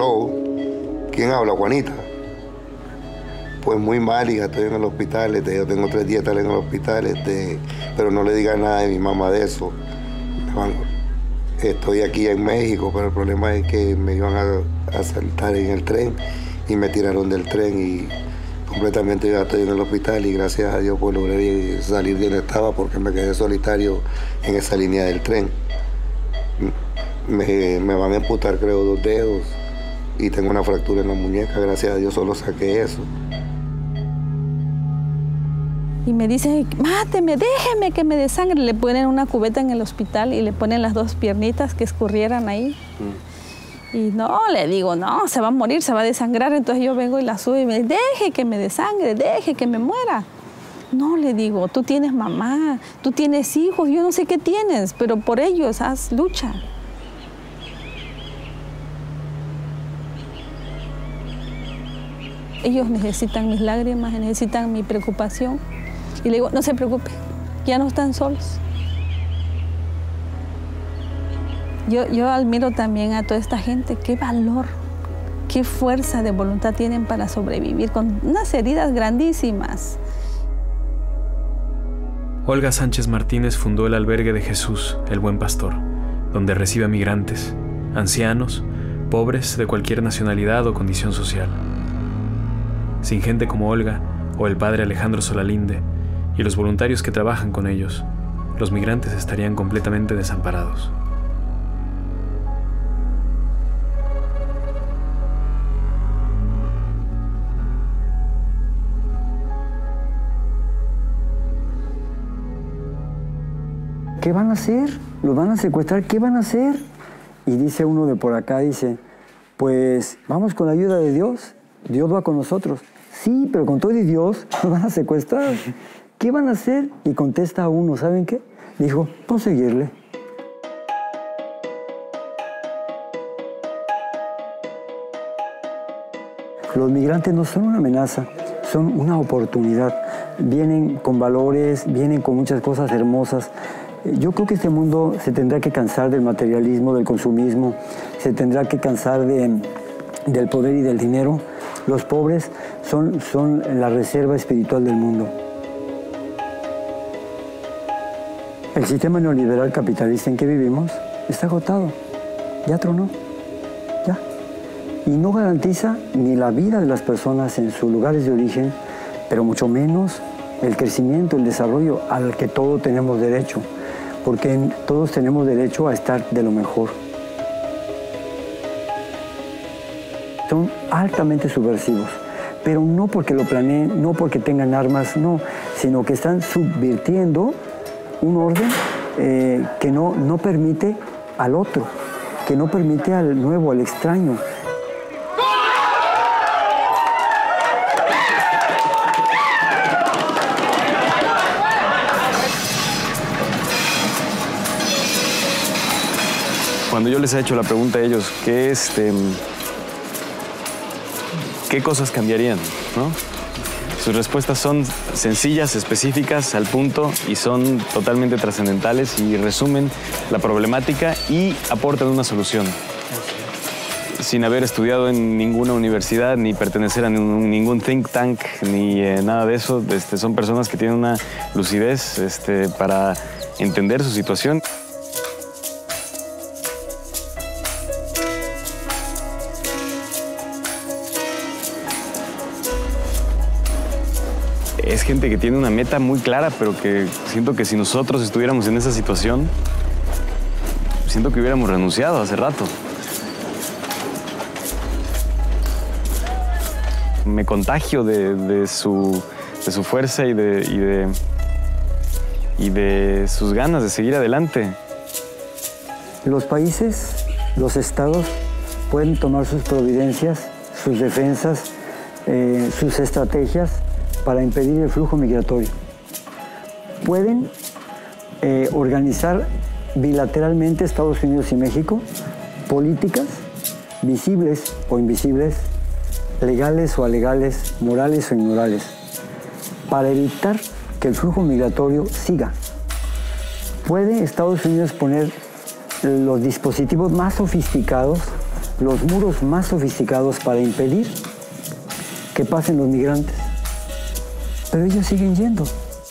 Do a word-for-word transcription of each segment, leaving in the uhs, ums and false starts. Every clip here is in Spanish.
Aló, ¿quién habla? Juanita. Pues muy mal, hija, estoy en el hospital, este, yo tengo tres días de estar en el hospital, este, pero no le diga nada a mi mamá de eso. Estoy aquí en México, pero el problema es que me iban a asaltar en el tren y me tiraron del tren y completamente yo estoy en el hospital y gracias a Dios pues logré salir de donde estaba porque me quedé solitario en esa línea del tren. Me, me van a amputar creo dos dedos y tengo una fractura en la muñeca, gracias a Dios solo saqué eso. Y me dice, máteme, déjeme que me desangre. Le ponen una cubeta en el hospital y le ponen las dos piernitas que escurrieran ahí. Mm. Y no, le digo, no, se va a morir, se va a desangrar. Entonces yo vengo y la subo y me dice, deje que me desangre, deje que me muera. No, le digo, tú tienes mamá, tú tienes hijos, yo no sé qué tienes, pero por ellos haz lucha. Ellos necesitan mis lágrimas, necesitan mi preocupación. Y le digo, no se preocupe, ya no están solos. Yo, yo admiro también a toda esta gente, qué valor, qué fuerza de voluntad tienen para sobrevivir con unas heridas grandísimas. Olga Sánchez Martínez fundó el Albergue de Jesús, el Buen Pastor, donde recibe a migrantes, ancianos, pobres de cualquier nacionalidad o condición social. Sin gente como Olga o el padre Alejandro Solalinde y los voluntarios que trabajan con ellos, los migrantes estarían completamente desamparados. ¿Qué van a hacer? ¿Los van a secuestrar? ¿Qué van a hacer? Y dice uno de por acá, dice, pues vamos con la ayuda de Dios. Dios va con nosotros. Sí, pero con todo y Dios nos van a secuestrar. ¿Qué van a hacer? Y contesta a uno, ¿saben qué? Dijo, pues seguirle. Los migrantes no son una amenaza, son una oportunidad. Vienen con valores, vienen con muchas cosas hermosas. Yo creo que este mundo se tendrá que cansar del materialismo, del consumismo, se tendrá que cansar de, del poder y del dinero. Los pobres son, son la reserva espiritual del mundo. El sistema neoliberal capitalista en que vivimos está agotado, ya tronó, ya. Y no garantiza ni la vida de las personas en sus lugares de origen, pero mucho menos el crecimiento, el desarrollo al que todos tenemos derecho, porque todos tenemos derecho a estar de lo mejor. Son altamente subversivos, pero no porque lo planeen, no porque tengan armas, no, sino que están subvirtiendo un orden eh, que no, no permite al otro, que no permite al nuevo, al extraño. Cuando yo les he hecho la pregunta a ellos, ¿qué, este, qué cosas cambiarían? ¿No? Sus respuestas son sencillas, específicas, al punto y son totalmente trascendentales y resumen la problemática y aportan una solución. Sin haber estudiado en ninguna universidad, ni pertenecer a ningún think tank, ni eh, nada de eso, este, son personas que tienen una lucidez este, para entender su situación. Es gente que tiene una meta muy clara, pero que siento que si nosotros estuviéramos en esa situación, siento que hubiéramos renunciado hace rato. Me contagio de, de, su, de su fuerza y de, y, de, y de sus ganas de seguir adelante. Los países, los estados pueden tomar sus providencias, sus defensas, eh, sus estrategias para impedir el flujo migratorio. Pueden eh, organizar bilateralmente Estados Unidos y México políticas visibles o invisibles, legales o alegales, morales o inmorales, para evitar que el flujo migratorio siga. Puede Estados Unidos poner los dispositivos más sofisticados los muros más sofisticados para impedir que pasen los migrantes. Pero ellos siguen yendo.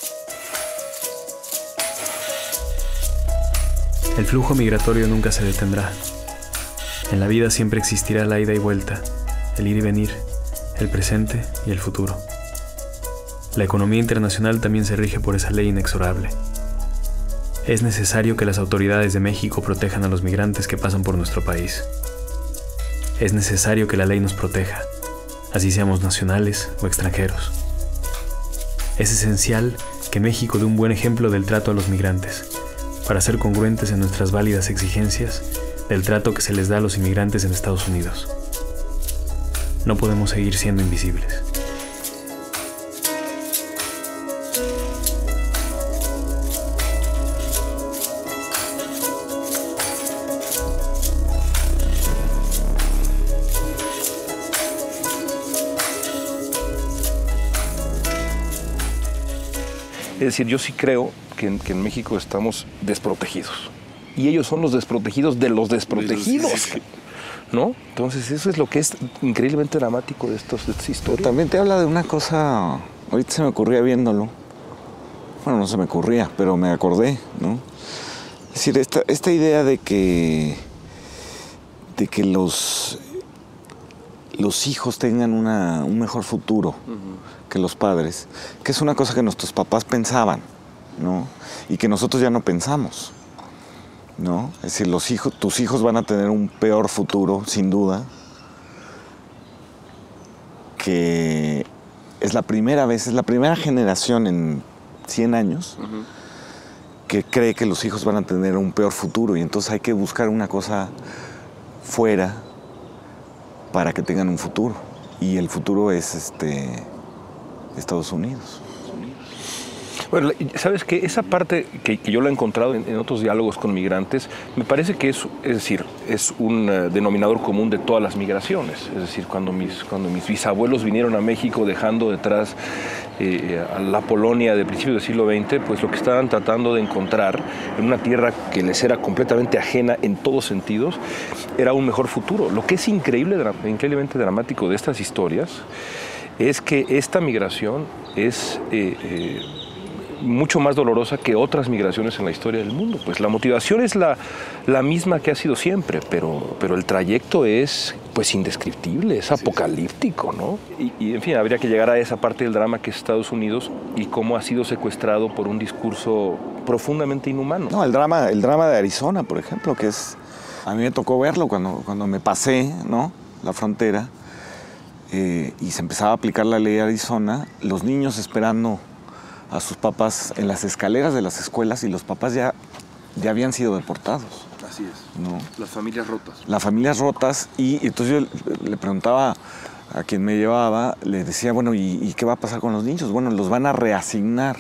El flujo migratorio nunca se detendrá. En la vida siempre existirá la ida y vuelta, el ir y venir, el presente y el futuro. La economía internacional también se rige por esa ley inexorable. Es necesario que las autoridades de México protejan a los migrantes que pasan por nuestro país. Es necesario que la ley nos proteja, así seamos nacionales o extranjeros. Es esencial que México dé un buen ejemplo del trato a los migrantes, para ser congruentes en nuestras válidas exigencias del trato que se les da a los inmigrantes en Estados Unidos. No podemos seguir siendo invisibles. Es decir, yo sí creo que en, que en México estamos desprotegidos. Y ellos son los desprotegidos de los desprotegidos, ¿no? Entonces eso es lo que es increíblemente dramático de, estos, de estas historias. También te habla de una cosa, ahorita se me ocurría viéndolo. Bueno, no se me ocurría, pero me acordé, ¿no? Es decir, esta, esta idea de que, de que los, los hijos tengan una, un mejor futuro uh-huh. que los padres, que es una cosa que nuestros papás pensaban, ¿no? Y que nosotros ya no pensamos, ¿no? Es decir, los hijos, tus hijos van a tener un peor futuro, sin duda, que es la primera vez, es la primera generación en cien años uh-huh. que cree que los hijos van a tener un peor futuro, y entonces hay que buscar una cosa fuera para que tengan un futuro, y el futuro es este, Estados Unidos. Bueno, ¿sabes qué? Esa parte que, que yo la he encontrado en, en otros diálogos con migrantes, me parece que es, es decir, es un uh, denominador común de todas las migraciones. Es decir, cuando mis, cuando mis bisabuelos vinieron a México dejando detrás eh, a la Polonia de principios del siglo veinte, pues lo que estaban tratando de encontrar en una tierra que les era completamente ajena en todos sentidos, era un mejor futuro. Lo que es increíble, increíblemente dramático de estas historias es que esta migración es Eh, eh, mucho más dolorosa que otras migraciones en la historia del mundo. Pues la motivación es la, la misma que ha sido siempre, pero, pero el trayecto es pues indescriptible, es apocalíptico, ¿no? Y, y en fin, habría que llegar a esa parte del drama que es Estados Unidos y cómo ha sido secuestrado por un discurso profundamente inhumano. No, el drama, el drama de Arizona, por ejemplo, que es... A mí me tocó verlo cuando, cuando me pasé, ¿no? La frontera, eh, y se empezaba a aplicar la ley de Arizona, los niños esperando a sus papás en las escaleras de las escuelas, y los papás ya, ya habían sido deportados. Así es. ¿No? Las familias rotas. Las familias rotas, y entonces yo le preguntaba a quien me llevaba, le decía, bueno, ¿y, y qué va a pasar con los niños? Bueno, los van a reasignar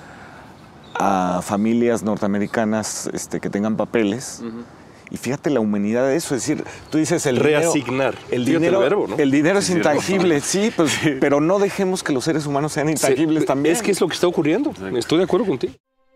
a familias norteamericanas este, que tengan papeles. Uh-huh. Y fíjate la humanidad de eso, es decir, tú dices el reasignar. Dinero, el dinero, el verbo, ¿no? El dinero es sí, intangible, sí, pues, sí, pero no dejemos que los seres humanos sean intangibles sí, también. Es que es lo que está ocurriendo. Exacto. Estoy de acuerdo contigo.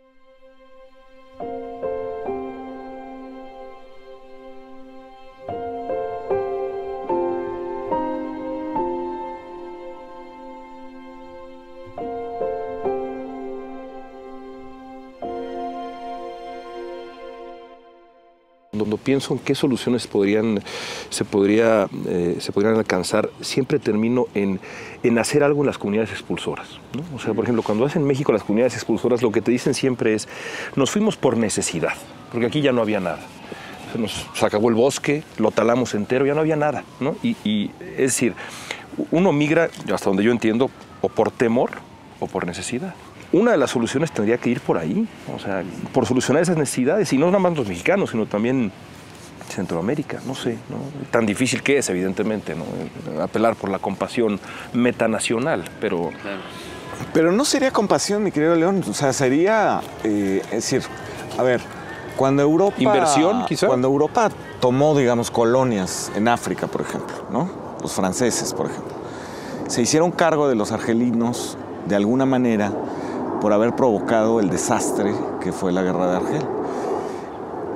Cuando pienso en qué soluciones podrían, se, podría, eh, se podrían alcanzar, siempre termino en, en hacer algo en las comunidades expulsoras, ¿no? O sea, por ejemplo, cuando hacen en México las comunidades expulsoras, lo que te dicen siempre es, nos fuimos por necesidad, porque aquí ya no había nada. Se nos se acabó el bosque, lo talamos entero, ya no había nada, ¿no? Y, y es decir, uno migra, hasta donde yo entiendo, o por temor o por necesidad. Una de las soluciones tendría que ir por ahí, o sea, por solucionar esas necesidades, y no nada más los mexicanos, sino también Centroamérica, no sé, ¿no? Tan difícil que es, evidentemente, ¿no? Apelar por la compasión metanacional, pero... Claro. Pero no sería compasión, mi querido León, o sea, sería, eh, es decir, a ver, cuando Europa... Inversión, quizá. Cuando Europa tomó, digamos, colonias en África, por ejemplo, ¿no? Los franceses, por ejemplo, se hicieron cargo de los argelinos, de alguna manera, por haber provocado el desastre que fue la guerra de Argel.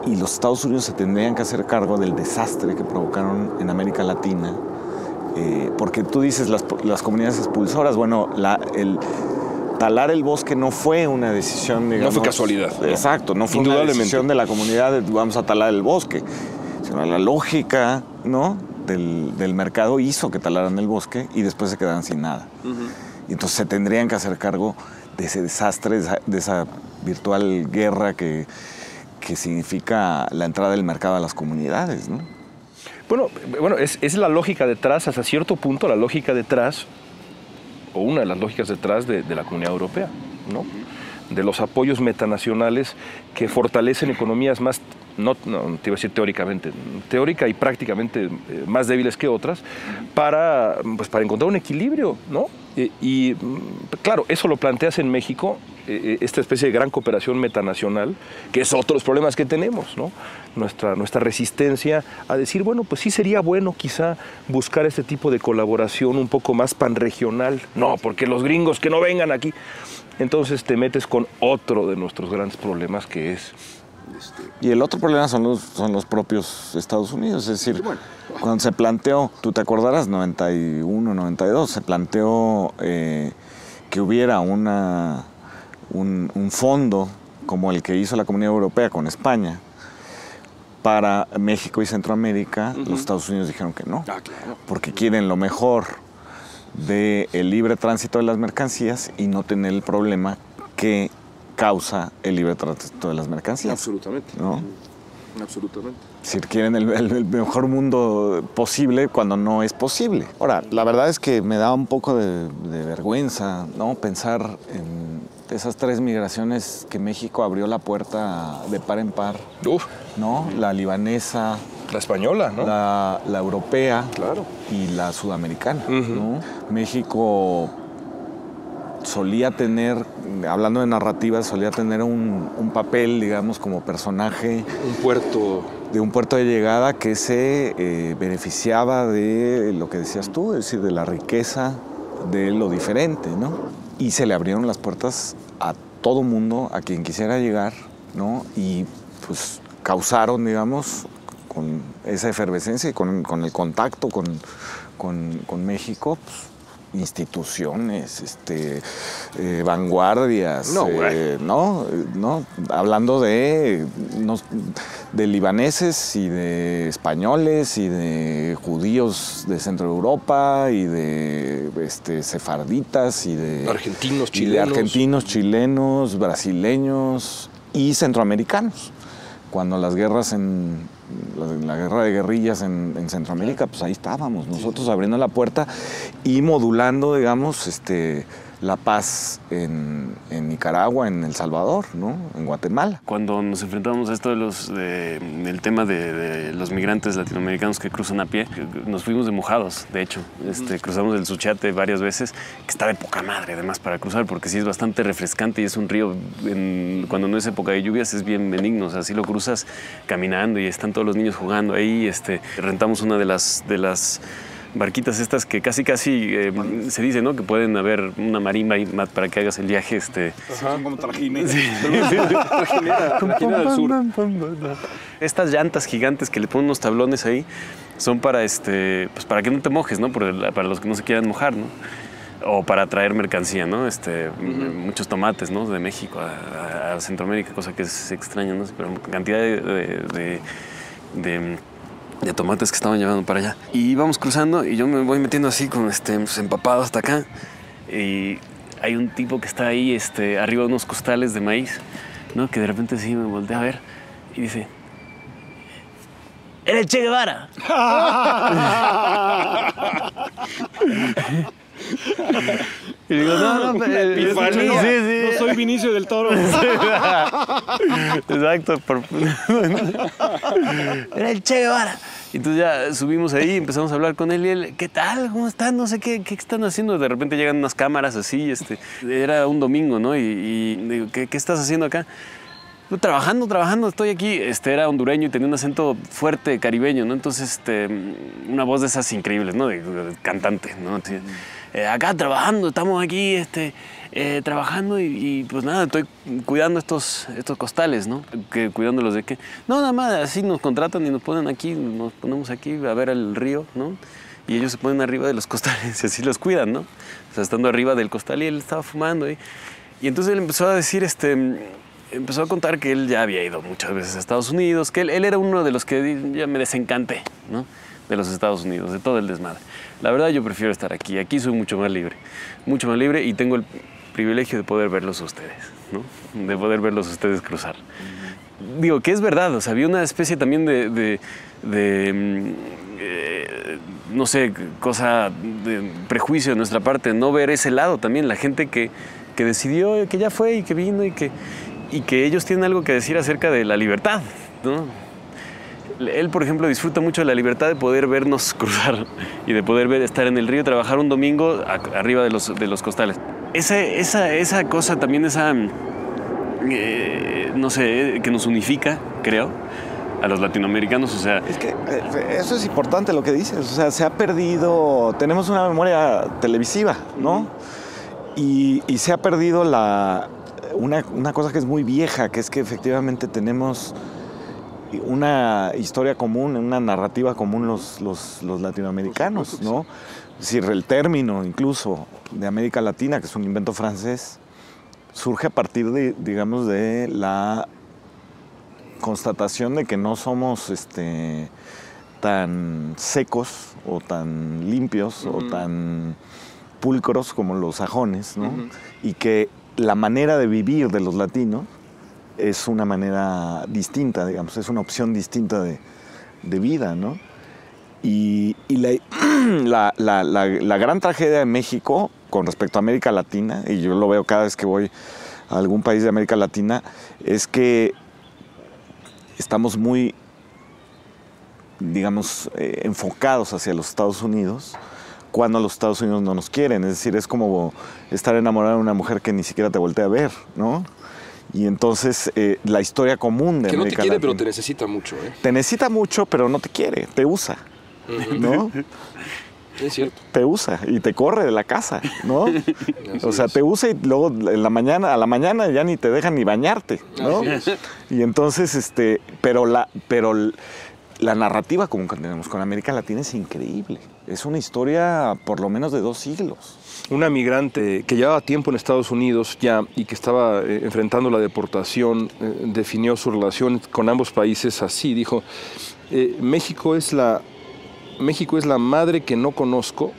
y los Estados Unidos se tendrían que hacer cargo del desastre que provocaron en América Latina. Eh, porque tú dices las, las comunidades expulsoras, bueno, la, el talar el bosque no fue una decisión, digamos... No fue casualidad. Exacto, no fue una decisión de la comunidad de vamos a talar el bosque, sino la lógica, ¿no?, del, del mercado hizo que talaran el bosque y después se quedaran sin nada. Uh-huh. Y entonces se tendrían que hacer cargo de ese desastre, de esa, de esa virtual guerra que, que significa la entrada del mercado a las comunidades, ¿no? Bueno, bueno es, es la lógica detrás, hasta cierto punto, la lógica detrás, o una de las lógicas detrás de, de la Comunidad Europea, ¿no? De los apoyos metanacionales que fortalecen economías más, no, no te iba a decir teóricamente, teórica y prácticamente eh, más débiles que otras, para, pues, para encontrar un equilibrio, ¿no? Eh, y claro, eso lo planteas en México, eh, esta especie de gran cooperación metanacional, que es otro de los problemas que tenemos, ¿no? Nuestra, nuestra resistencia a decir, bueno, pues sí sería bueno quizá buscar este tipo de colaboración un poco más panregional. No, porque los gringos que no vengan aquí. Entonces te metes con otro de nuestros grandes problemas, que es... Este... Y el otro problema son los, son los propios Estados Unidos. Es decir, bueno, cuando se planteó, tú te acordarás, noventa y uno, noventa y dos, se planteó eh, que hubiera una, un, un fondo como el que hizo la Comunidad Europea con España para México y Centroamérica. Uh-huh. Los Estados Unidos dijeron que no, ah, claro, porque quieren lo mejor del libre tránsito de las mercancías y no tener el problema que causa el libre tránsito de las mercancías. Absolutamente. ¿No? Absolutamente. Es decir, quieren el, el, el mejor mundo posible cuando no es posible. Ahora, la verdad es que me da un poco de, de vergüenza, ¿no?, pensar en esas tres migraciones que México abrió la puerta de par en par. Uf. ¿No? La libanesa, la española, ¿no? La, la europea, claro, y la sudamericana, uh-huh. ¿no? México solía tener, hablando de narrativas, solía tener un, un papel, digamos, como personaje. Un puerto. De un puerto de llegada que se eh, beneficiaba de lo que decías tú, es decir, de la riqueza, de lo diferente, ¿no? Y se le abrieron las puertas a todo mundo, a quien quisiera llegar, ¿no? Y pues causaron, digamos, con esa efervescencia y con, con el contacto con, con, con México, pues, instituciones, este, eh, vanguardias, no, eh, ¿no? ¿no? Hablando de, no, de libaneses y de españoles y de judíos de Centro Europa y de este, sefarditas y de argentinos, y chilenos, de argentinos, chilenos, brasileños y centroamericanos. Cuando las guerras en la, la guerra de guerrillas en, en Centroamérica, pues ahí estábamos, nosotros abriendo la puerta y modulando, digamos, este, la paz en, en Nicaragua, en El Salvador, ¿no?, en Guatemala. Cuando nos enfrentamos a esto de los, de, del tema de, de los migrantes latinoamericanos que cruzan a pie, nos fuimos de mojados, de hecho. Este, cruzamos el Suchiate varias veces, que está de poca madre además para cruzar, porque sí es bastante refrescante y es un río, en, cuando no es época de lluvias, es bien benigno. O sea, así lo cruzas caminando y están todos los niños jugando ahí. Este, rentamos una de las... De las barquitas estas que casi casi eh, se dice, ¿no?, que pueden haber una marimba ahí para que hagas el viaje. Este... Ajá, son como trajineras. Sí. Trajinera, trajinera del sur. Estas llantas gigantes que le ponen unos tablones ahí son para, este, pues para que no te mojes, ¿no?, para los que no se quieran mojar, ¿no? O para traer mercancía, ¿no? Este, uh-huh. Muchos tomates, ¿no?, de México a, a Centroamérica, cosa que es extraña, ¿no? Pero cantidad de, de, de, de de tomates que estaban llevando para allá. Y íbamos cruzando y yo me voy metiendo así con este, pues, empapado hasta acá. Y hay un tipo que está ahí este, arriba de unos costales de maíz, ¿no?, que de repente sí me voltea a ver y dice: ¡Eres Che Guevara! Y digo, no, no, pero, epifanía. Sí, sí. No soy Vinicio del Toro. Exacto. Por... Era el Che Guevara. Y entonces ya subimos ahí, empezamos a hablar con él y él, ¿qué tal? ¿Cómo están? No sé qué, qué están haciendo. De repente llegan unas cámaras así, este, era un domingo, ¿no? Y, y digo, ¿qué, qué estás haciendo acá? Trabajando, trabajando, estoy aquí. Este, era hondureño y tenía un acento fuerte caribeño, ¿no? Entonces, este, una voz de esas increíbles, ¿no? De, de cantante, ¿no? Así, eh, acá trabajando, estamos aquí este, eh, trabajando y, y pues nada, estoy cuidando estos, estos costales, ¿no? Que, cuidándolos de qué. No, nada más, así nos contratan y nos ponen aquí, nos ponemos aquí a ver el río, ¿no? Y ellos se ponen arriba de los costales y así los cuidan, ¿no? O sea, estando arriba del costal y él estaba fumando. Y, y entonces él empezó a decir, este, empezó a contar que él ya había ido muchas veces a Estados Unidos, que él, él era uno de los que ya me desencanté, ¿no? De los Estados Unidos, de todo el desmadre. La verdad yo prefiero estar aquí, aquí soy mucho más libre, mucho más libre y tengo el privilegio de poder verlos a ustedes, ¿no? De poder verlos a ustedes cruzar. Uh-huh. Digo, que es verdad, o sea, había una especie también de, de, de eh, no sé, cosa de prejuicio de nuestra parte, no ver ese lado también, la gente que, que decidió, que ya fue y que vino y que, y que ellos tienen algo que decir acerca de la libertad, ¿no? Él, por ejemplo, disfruta mucho de la libertad de poder vernos cruzar y de poder ver, estar en el río, trabajar un domingo a, arriba de los, de los costales. Esa, esa, esa cosa también, esa, eh, no sé, que nos unifica, creo, a los latinoamericanos, o sea... Es que eh, eso es importante lo que dices, o sea, se ha perdido, tenemos una memoria televisiva, ¿no? Y, y se ha perdido la, una, una cosa que es muy vieja, que es que efectivamente tenemos... una historia común, una narrativa común los, los, los latinoamericanos, ¿no? Es decir, el término incluso de América Latina, que es un invento francés, surge a partir de, digamos, de la constatación de que no somos este, tan secos o tan limpios uh-huh. o tan pulcros como los sajones, ¿no? Uh-huh. Y que la manera de vivir de los latinos es una manera distinta, digamos, es una opción distinta de, de vida, ¿no? Y, y la, la, la, la, la gran tragedia de México con respecto a América Latina, y yo lo veo cada vez que voy a algún país de América Latina, es que estamos muy, digamos, eh, enfocados hacia los Estados Unidos, cuando los Estados Unidos no nos quieren. Es decir, es como estar enamorado de una mujer que ni siquiera te voltea a ver, ¿no? Y entonces eh, la historia común de que América no te quiere, Latina, pero te necesita mucho, ¿eh? Te necesita mucho, pero no te quiere, te usa, ¿no? Es cierto. Te usa y te corre de la casa, ¿no? O sea, te usa y luego en la mañana, a la mañana ya ni te dejan ni bañarte, ¿no? Y entonces, este, pero la, pero la narrativa como que tenemos con América Latina es increíble. Es una historia por lo menos de dos siglos. Una migrante que llevaba tiempo en Estados Unidos ya y que estaba eh, enfrentando la deportación, eh, definió su relación con ambos países así. Dijo, eh, México es la, México es la madre que no conozco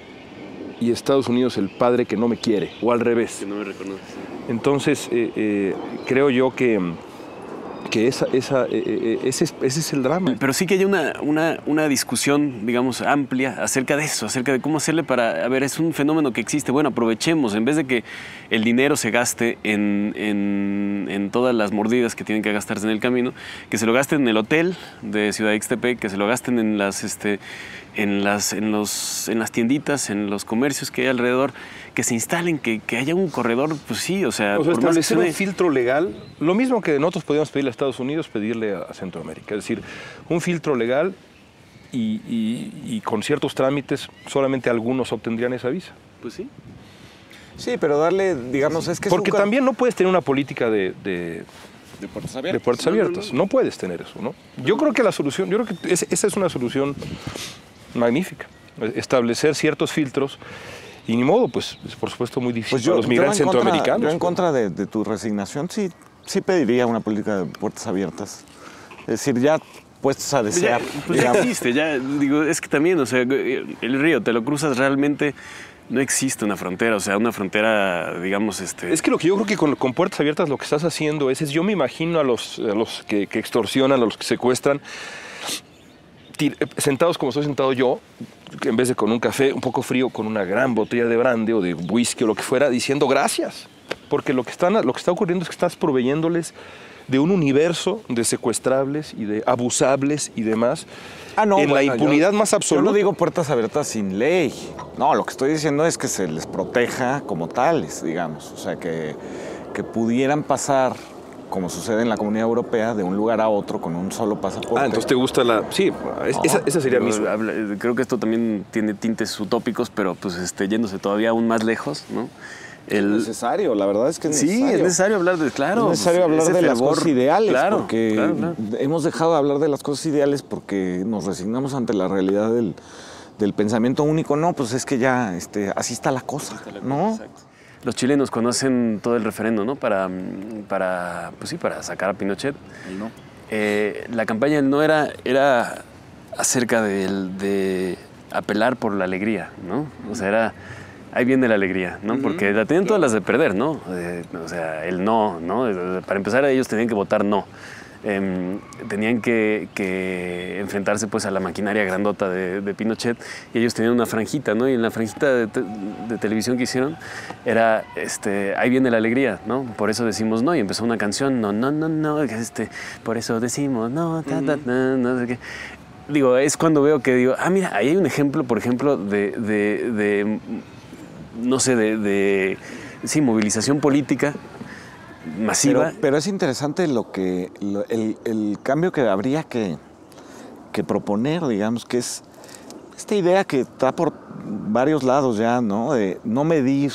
y Estados Unidos el padre que no me quiere, o al revés. Que no me reconoce. Entonces, eh, eh, creo yo que... que esa, esa, eh, ese, ese es el drama. Pero sí que hay una, una, una discusión, digamos, amplia acerca de eso, acerca de cómo hacerle para... A ver, es un fenómeno que existe. Bueno, aprovechemos, en vez de que el dinero se gaste en, en, en todas las mordidas que tienen que gastarse en el camino, que se lo gasten en el hotel de Ciudad Ixtepec, que se lo gasten en las, este, en las, en los, en las tienditas, en los comercios que hay alrededor, que se instalen, que, que haya un corredor, pues sí, o sea... O sea, por más establecer que un filtro legal, lo mismo que nosotros podíamos pedirle a Estados Unidos, pedirle a Centroamérica. Es decir, un filtro legal y, y, y con ciertos trámites, solamente algunos obtendrían esa visa. Pues sí. Sí, pero darle, digamos, es que... Porque es un... también no puedes tener una política de... de De puertas abiertas. De puertas abiertas. No, no, no. no puedes tener eso, ¿no? Yo creo que la solución, yo creo que es, esa es una solución magnífica. Establecer ciertos filtros. Y ni modo, pues es por supuesto muy difícil pues yo, para los migrantes yo contra, centroamericanos. Yo en contra de, de tu resignación sí, sí pediría una política de puertas abiertas. Es decir, ya puestos a desear. Ya, pues ya existe, ya digo, es que también, o sea, el río, te lo cruzas realmente, no existe una frontera, o sea, una frontera, digamos, este... Es que lo que yo creo que con, con puertas abiertas lo que estás haciendo es, es yo me imagino a los, a los que, que extorsionan, a los que secuestran, sentados como estoy sentado yo, en vez de con un café un poco frío, con una gran botella de brandy o de whisky o lo que fuera, diciendo gracias. Porque lo que, están, lo que está ocurriendo es que estás proveyéndoles de un universo de secuestrables y de abusables y demás, ah, no, en bueno, la impunidad yo, más absoluta. Yo no digo puertas abiertas sin ley. No, lo que estoy diciendo es que se les proteja como tales, digamos. O sea, que, que pudieran pasar como sucede en la Comunidad Europea, de un lugar a otro con un solo pasaporte. Ah, entonces te gusta la... Sí, es- esa, esa sería mi... Pero habla- Creo que esto también tiene tintes utópicos, pero pues este, yéndose todavía aún más lejos, ¿no? Es El, necesario, la verdad es que es sí, necesario. es necesario hablar de, claro. Es necesario pues, hablar ese de las fervor, cosas ideales, claro, porque claro, claro. hemos dejado de hablar de las cosas ideales porque nos resignamos ante la realidad del, del pensamiento único. No, pues es que ya este, así está la cosa, ¿no? Exacto. Los chilenos cuando hacen todo el referendo, ¿no? Para, para, pues sí, para sacar a Pinochet. El no. Eh, la campaña del no era, era acerca del- de apelar por la alegría, ¿no? O sea, era... Ahí viene la alegría, ¿no? Porque la tenían todas las de perder, ¿no? Eh, o sea, el no, ¿no? Para empezar, ellos tenían que votar no. Eh, tenían que, que enfrentarse pues a la maquinaria grandota de, de Pinochet y ellos tenían una franjita, ¿no? Y en la franjita de, te, de televisión que hicieron era, este, ahí viene la alegría, ¿no? Por eso decimos no y empezó una canción, no, no, no, no, este, por eso decimos no, ta, ta, ta, no sé qué. Digo, es cuando veo que digo, ah, mira, ahí hay un ejemplo, por ejemplo, de, de, de no sé, de, de sí, movilización política masiva. Pero, pero es interesante lo que lo- el, el cambio que habría que, que proponer, digamos, que es esta idea que está por varios lados ya, ¿no? De no medir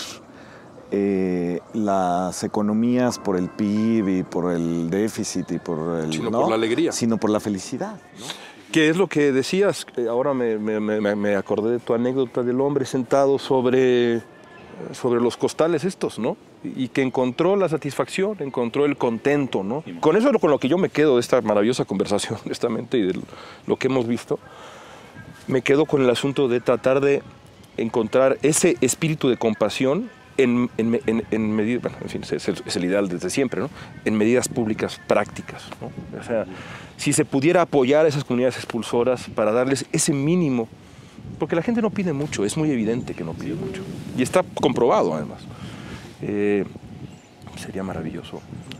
eh, las economías por el P I B y por el déficit y por el... Sino ¿no? por la alegría. Sino por la felicidad, ¿no? ¿Qué es lo que decías? Eh, Ahora me, me- me- me acordé de tu anécdota del hombre sentado sobre, sobre los costales estos, ¿no? Y que encontró la satisfacción, encontró el contento, ¿no? Con eso es lo- con lo que yo me quedo de esta maravillosa conversación, honestamente, y de lo que hemos visto. Me quedo con el asunto de tratar de encontrar ese espíritu de compasión en, en, en, en medidas, bueno, en fin, es, el- es el ideal desde siempre, ¿no? En medidas públicas prácticas, ¿no? O sea, si se pudiera apoyar a esas comunidades expulsoras para darles ese mínimo, porque la gente no pide mucho, es muy evidente que no pide mucho, y está comprobado además, eh, sería maravilloso.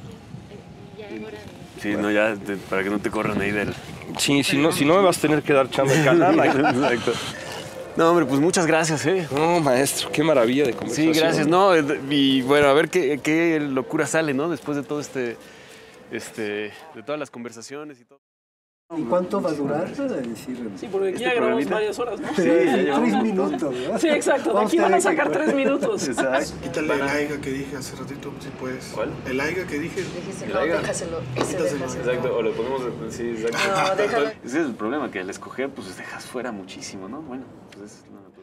Sí, no, ya, te- para que no te corran ahí del... Sí, si no, si no me vas a tener que dar chamba de canal. Exacto. No, hombre, pues muchas gracias, ¿eh? No, maestro, qué maravilla de Sí, conversación. gracias, ¿no? Y bueno, a ver qué, qué locura sale, ¿no? Después de todo este, este, de todas las conversaciones y todo. ¿Y cuánto va a durar? Para decir, Sí, porque aquí ¿Este ya grabamos programita? varias horas, ¿no? sí, tres minutos, ¿verdad? Sí, exacto. De Vamos aquí van a tener que- sacar tres minutos. Exacto. Quítale el aiga que dije hace ratito, si puedes. ¿Cuál? El aiga que dije. No, déjaselo. Ese Quítaselo. déjaselo. Exacto, o lo ponemos, sí, exacto. No, déjalo. Ese es el problema, que al escoger, pues dejas fuera muchísimo, ¿no? Bueno, pues es la naturaleza.